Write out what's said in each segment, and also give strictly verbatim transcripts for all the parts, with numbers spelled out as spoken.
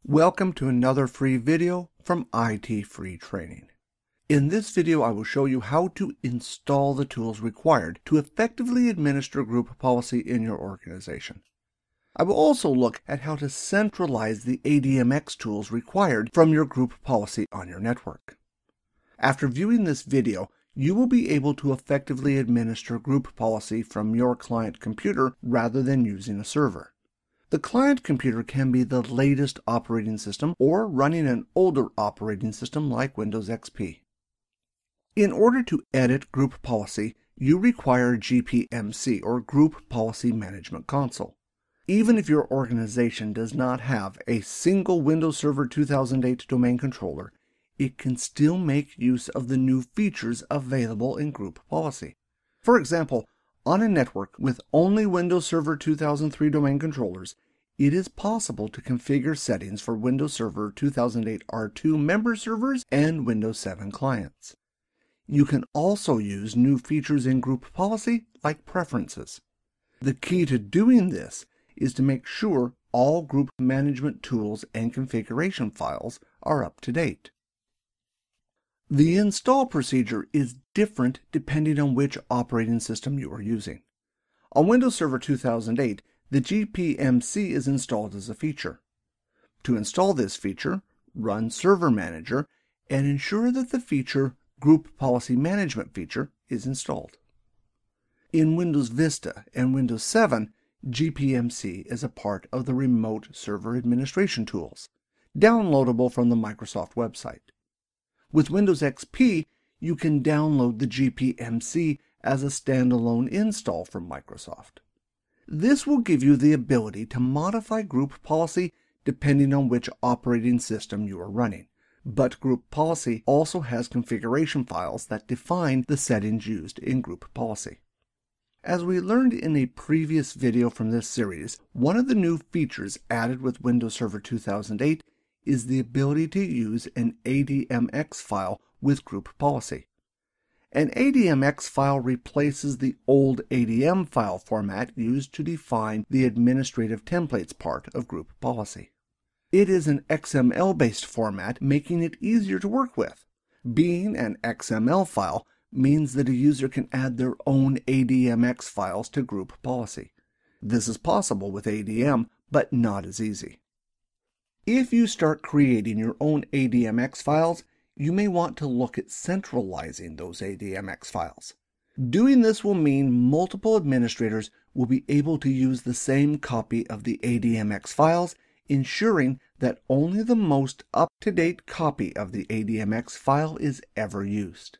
Welcome to another free video from ITFreeTraining. In this video, I will show you how to install the tools required to effectively administer group policy in your organization. I will also look at how to centralize the A D M X tools required from your group policy on your network. After viewing this video, you will be able to effectively administer group policy from your client computer rather than using a server. The client computer can be the latest operating system or running an older operating system like Windows X P. In order to edit group policy, you require G P M C or Group Policy Management Console. Even if your organization does not have a single Windows Server two thousand eight domain controller, it can still make use of the new features available in group policy. For example, on a network with only Windows Server two thousand three domain controllers, it is possible to configure settings for Windows Server two thousand eight R two member servers and Windows seven clients. You can also use new features in group policy like preferences. The key to doing this is to make sure all group management tools and configuration files are up to date. The install procedure is different depending on which operating system you are using. On Windows Server two thousand eight, the G P M C is installed as a feature. To install this feature, run Server Manager and ensure that the feature Group Policy Management feature is installed. In Windows Vista and Windows seven, G P M C is a part of the Remote Server Administration tools, downloadable from the Microsoft website. With Windows X P, you can download the G P M C as a standalone install from Microsoft. This will give you the ability to modify group policy depending on which operating system you are running, but group policy also has configuration files that define the settings used in group policy. As we learned in a previous video from this series, one of the new features added with Windows Server two thousand eight is the ability to use an A D M X file with group policy. An A D M X file replaces the old A D M file format used to define the administrative templates part of group policy. It is an X M L-based format, making it easier to work with. Being an X M L file means that a user can add their own A D M X files to group policy. This is possible with A D M, but not as easy. If you start creating your own A D M X files, you may want to look at centralizing those A D M X files. Doing this will mean multiple administrators will be able to use the same copy of the A D M X files, ensuring that only the most up-to-date copy of the A D M X file is ever used.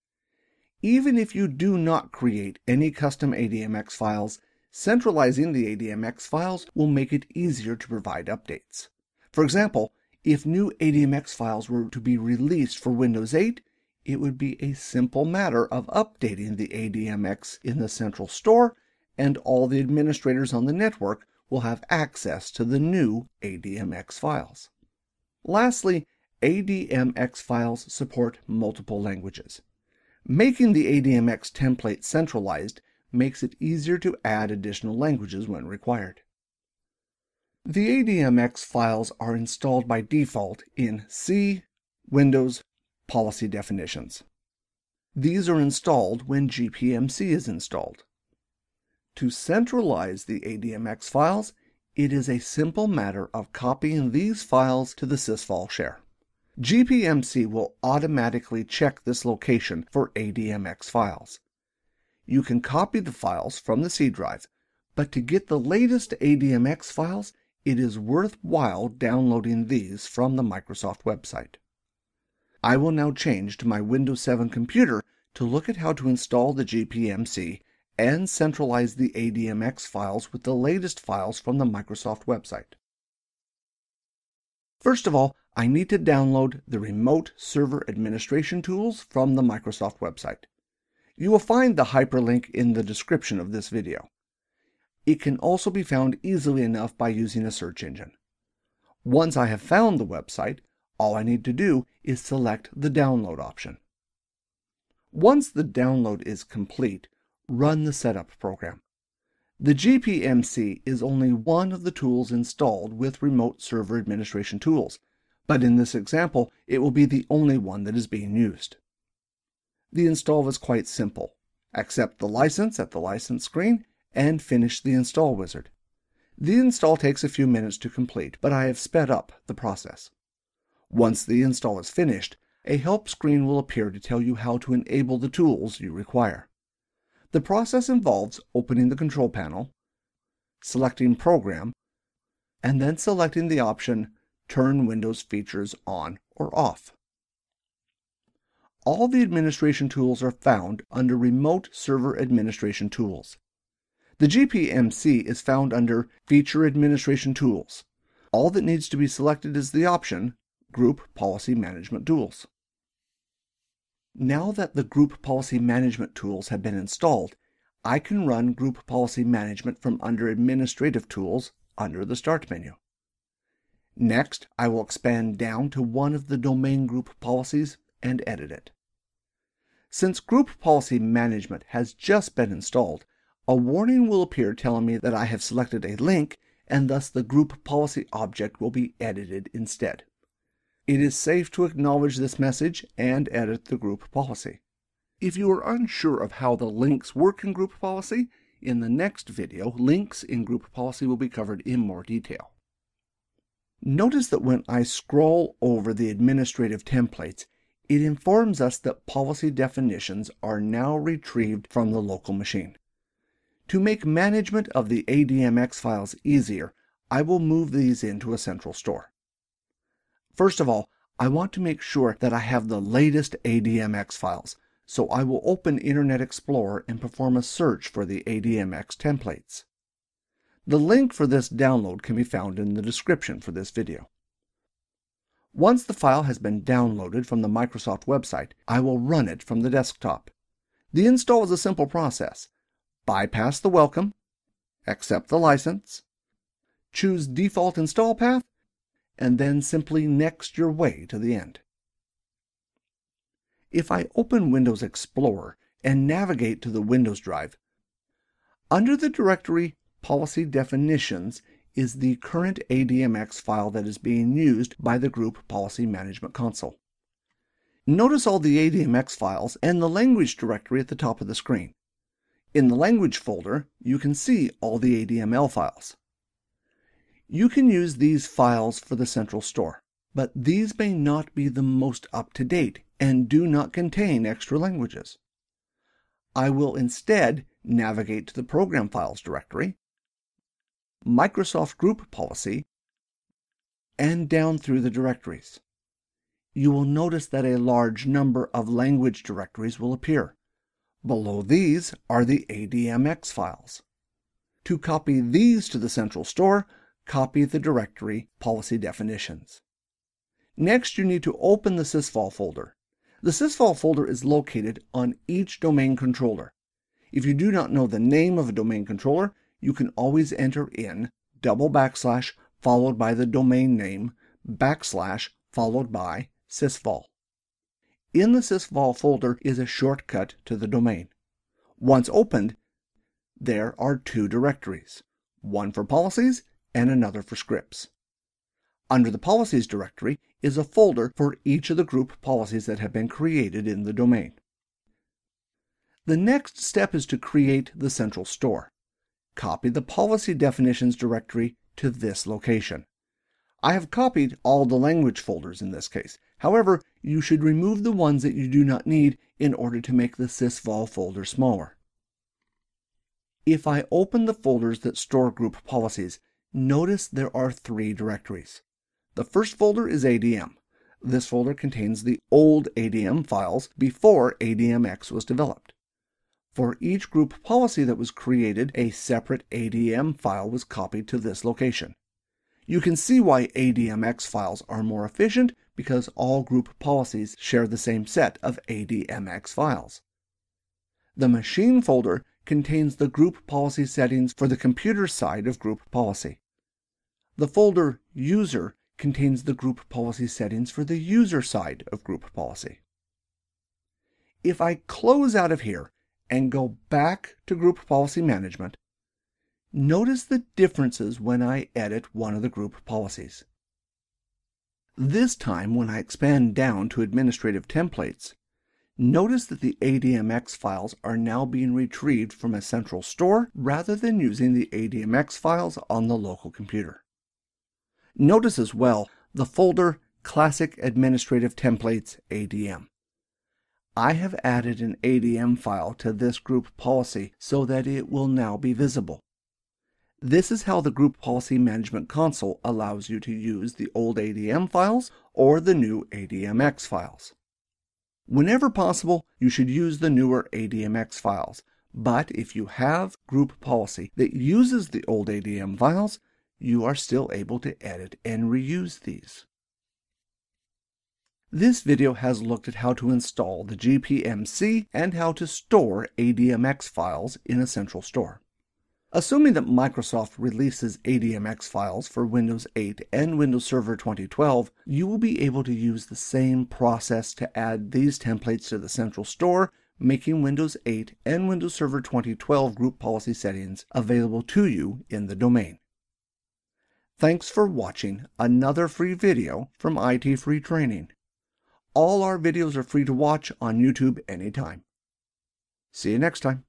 Even if you do not create any custom A D M X files, centralizing the A D M X files will make it easier to provide updates. For example, if new A D M X files were to be released for Windows eight, it would be a simple matter of updating the A D M X in the central store, and all the administrators on the network will have access to the new A D M X files. Lastly, A D M X files support multiple languages. Making the A D M X template centralized makes it easier to add additional languages when required. The A D M X files are installed by default in C, Windows, Policy Definitions. These are installed when G P M C is installed. To centralize the A D M X files, it is a simple matter of copying these files to the sysfile share. G P M C will automatically check this location for A D M X files. You can copy the files from the C drive, but to get the latest A D M X files, it is worthwhile downloading these from the Microsoft website. I will now change to my Windows seven computer to look at how to install the G P M C and centralize the A D M X files with the latest files from the Microsoft website. First of all, I need to download the Remote Server Administration tools from the Microsoft website. You will find the hyperlink in the description of this video. It can also be found easily enough by using a search engine. Once I have found the website, all I need to do is select the download option. Once the download is complete, run the setup program. The G P M C is only one of the tools installed with Remote Server Administration tools, but in this example, it will be the only one that is being used. The install is quite simple. Accept the license at the license screen and finish the install wizard. The install takes a few minutes to complete, but I have sped up the process. Once the install is finished, a help screen will appear to tell you how to enable the tools you require. The process involves opening the control panel, selecting Program, and then selecting the option Turn Windows Features On or Off. All the administration tools are found under Remote Server Administration Tools. The G P M C is found under Feature Administration Tools. All that needs to be selected is the option Group Policy Management Tools. Now that the Group Policy Management tools have been installed, I can run Group Policy Management from under Administrative Tools under the Start menu. Next, I will expand down to one of the domain group policies and edit it. Since Group Policy Management has just been installed, a warning will appear telling me that I have selected a link and thus the group policy object will be edited instead. It is safe to acknowledge this message and edit the group policy. If you are unsure of how the links work in group policy, in the next video, links in group policy will be covered in more detail. Notice that when I scroll over the administrative templates, it informs us that policy definitions are now retrieved from the local machine. To make management of the A D M X files easier, I will move these into a central store. First of all, I want to make sure that I have the latest A D M X files, so I will open Internet Explorer and perform a search for the A D M X templates. The link for this download can be found in the description for this video. Once the file has been downloaded from the Microsoft website, I will run it from the desktop. The install is a simple process. Bypass the welcome, accept the license, choose default install path, and then simply next your way to the end. If I open Windows Explorer and navigate to the Windows drive, under the directory Policy Definitions is the current A D M X file that is being used by the Group Policy Management console. Notice all the A D M X files and the language directory at the top of the screen. In the language folder, you can see all the A D M L files. You can use these files for the central store, but these may not be the most up-to-date and do not contain extra languages. I will instead navigate to the Program Files directory, Microsoft Group Policy, and down through the directories. You will notice that a large number of language directories will appear. Below these are the A D M X files. To copy these to the central store, copy the directory Policy Definitions. Next, you need to open the sysvol folder. The sysvol folder is located on each domain controller. If you do not know the name of a domain controller, you can always enter in double backslash followed by the domain name backslash followed by sysvol. In the sysvol folder is a shortcut to the domain. Once opened, there are two directories, one for policies and another for scripts. Under the Policies directory is a folder for each of the group policies that have been created in the domain. The next step is to create the central store. Copy the Policy Definitions directory to this location. I have copied all the language folders in this case. However, you should remove the ones that you do not need in order to make the sysvol folder smaller. If I open the folders that store group policies, notice there are three directories. The first folder is A D M. This folder contains the old A D M files before A D M X was developed. For each group policy that was created, a separate A D M file was copied to this location. You can see why A D M X files are more efficient because all group policies share the same set of A D M X files. The machine folder contains the group policy settings for the computer side of group policy. The folder User contains the group policy settings for the user side of group policy. If I close out of here and go back to Group Policy Management, Notice the differences when I edit one of the group policies. This time, when I expand down to administrative templates, notice that the A D M X files are now being retrieved from a central store rather than using the A D M X files on the local computer. Notice as well the folder Classic Administrative Templates A D M. I have added an A D M file to this group policy so that it will now be visible. This is how the Group Policy Management Console allows you to use the old A D M files or the new A D M X files. Whenever possible, you should use the newer A D M X files, but if you have group policy that uses the old A D M files, you are still able to edit and reuse these. This video has looked at how to install the G P M C and how to store A D M X files in a central store. Assuming that Microsoft releases A D M X files for Windows eight and Windows Server twenty twelve, you will be able to use the same process to add these templates to the central store, making Windows eight and Windows Server twenty twelve group policy settings available to you in the domain. Thanks for watching another free video from ITFreeTraining. All our videos are free to watch on YouTube anytime. See you next time.